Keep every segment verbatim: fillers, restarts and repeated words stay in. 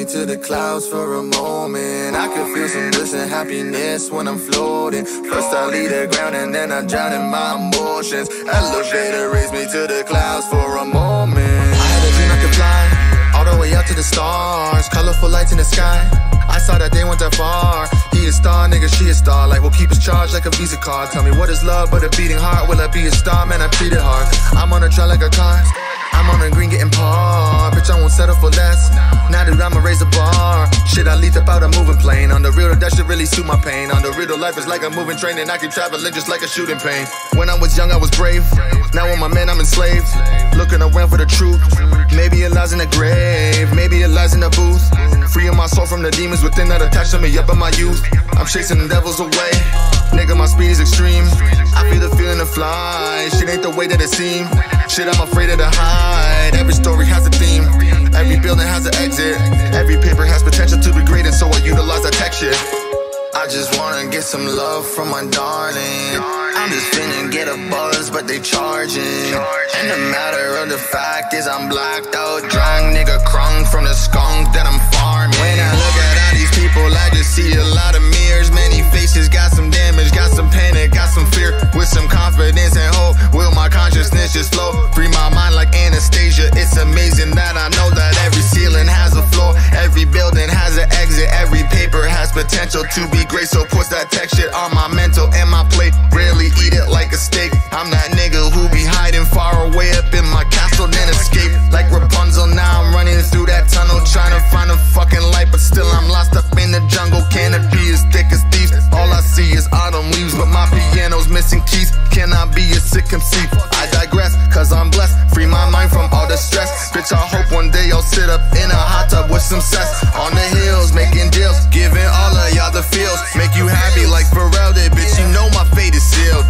to the clouds for a moment. I can feel some bliss and happiness when I'm floating. First I leave the ground and then I drown in my emotions. Elevator raise me to the clouds for a moment. I had a dream I could fly all the way up to the stars. Colorful lights in the sky, I saw that they went that far. He a star, nigga, she a star. Like we'll keep us charged like a Visa card. Tell me what is love but a beating heart? Will I be a star? Man, I treat it hard. I'm on a trail like a car, I'm on the green getting par. Bitch, I won't settle for less. Now that I'ma raise the bar. Shit, I leaped up out a moving plane. On the real, that shit really suit my pain. On the real, life is like a moving train, and I keep traveling just like a shooting pain. When I was young, I was brave. Now with my man, I'm enslaved. Looking around for the truth. Maybe it lies in the grave, maybe it lies in the booth. Freeing my soul from the demons within that attached to me up in my youth. I'm chasing the devils away. Nigga, my speed is extreme. I feel the feeling to fly. Shit ain't the way that it seems. Shit, I'm afraid of to hide. Every story has a theme. Every building has an exit. Every paper has potential to be great, and so I utilize that tech shit. I just wanna get some love from my darling. I'm just finna get a buzz, but they charging. And the matter of the fact is I'm blacked out, drunk, nigga, crunk from the skunk that I'm farming. When I look at all these people, I just see a lot of mirrors. Many faces got some damage, got some panic, got some fear. With some confidence and hope, will my consciousness just flow? Free my mind like Anastasia. It's amazing that I know that every ceiling has a floor. Every building has an exit. Every paper has potential to be great. So puts that tech shit on my mental and my plate. Rarely eat it like a steak. I'm that nigga who be hiding far away up in my castle, then escape like Rapunzel. Now I'm running through that tunnel, trying to find a fucking light, but still I'm lost up in the jungle. Canopy is thick as thieves. All I see is autumn leaves, but my piano's missing keys. Can I be a sick M C? I digress, cause I'm blessed. Free my mind from all the stress. Bitch, I hope one day I'll sit up in a hot tub with some cess. On the hills, making deals, giving all of y'all the feels. Make you happy like Pharrell did, bitch, you know my fate is sealed.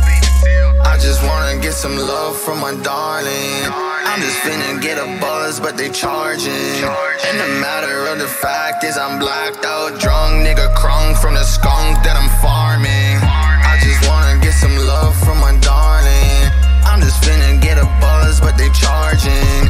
I just wanna get some love from my darling. I'm just finna get a buzz, but they charging. And the matter of the fact is I'm blacked out, drunk, nigga, crunk from the skunk that I'm farming. I just wanna get some love from my darling. I'm just finna get a buzz, but they charging.